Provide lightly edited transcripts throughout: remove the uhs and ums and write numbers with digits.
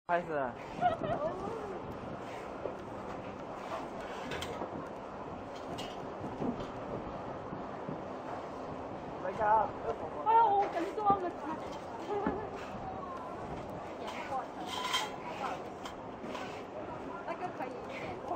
开始。没看。 哎呀，我跟你说了。那个可以演过。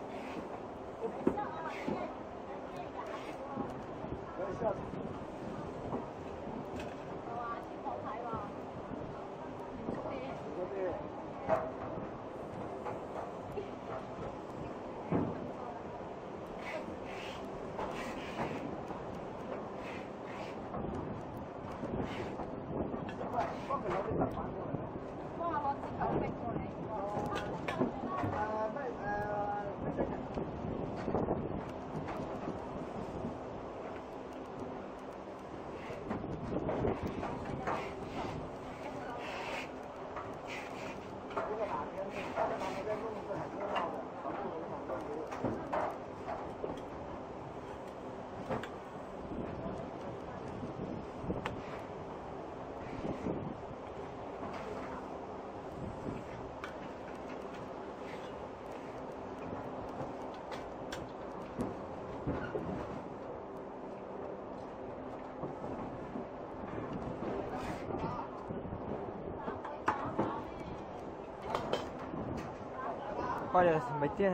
快点，没电。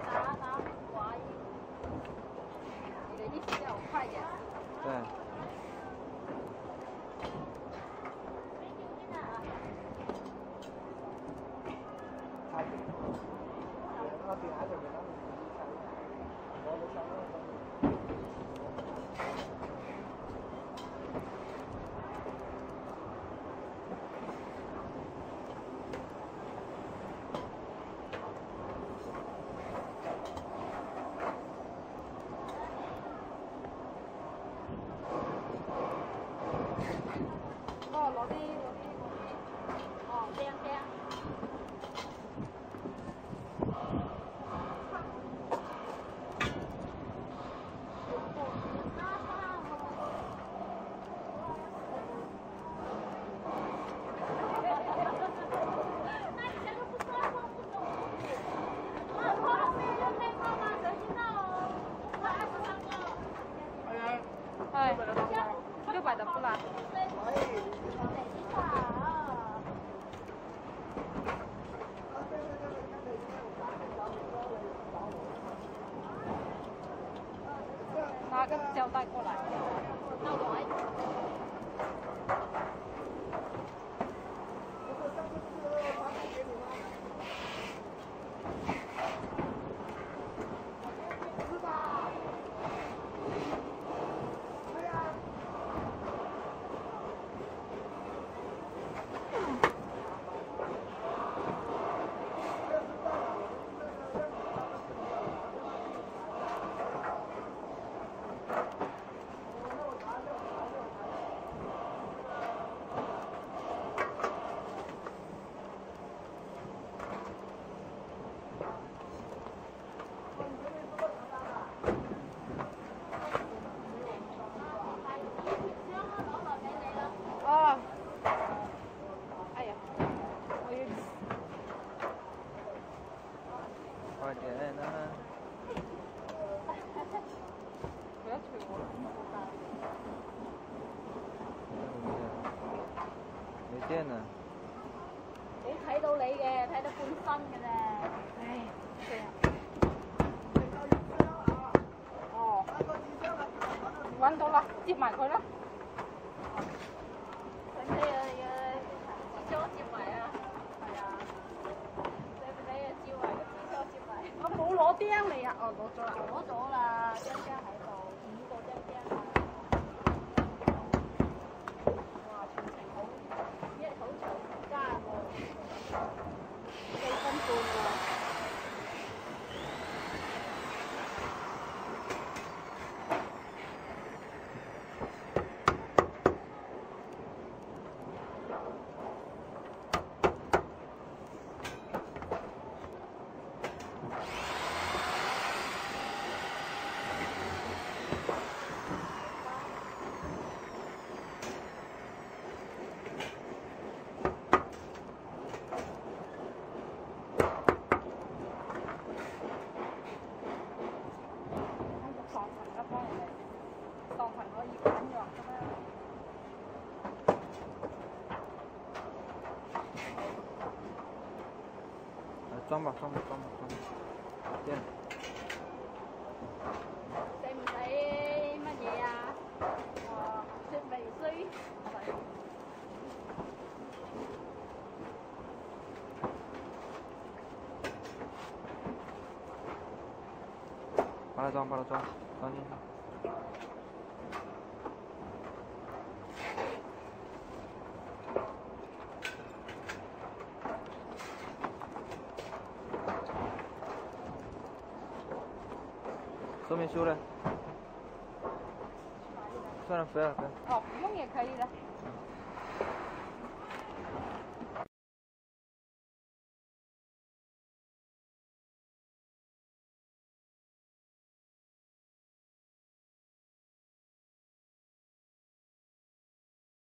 你的意思叫我快点？ 对。600的不啦？拿个胶带过来。快点啊！ 不要催我。 没電啊！ 你睇到你嘅，睇得半身嘅啫。唉，對啊。哦。揾到啦，接埋佢啦。使唔使啊？紙箱接埋啊？係啊。使唔使啊？照埋個紙箱接埋。我冇攞釘嚟啊！哦，攞咗啦。攞咗啦，釘釘喺度，5個釘釘。哇，全程好，好長時間喎，4分半喎。 装吧。电。 使唔使乜嘢啊？說明書。 把它装进去。说明书嘞？算了，不要。 哦，不用也可以的。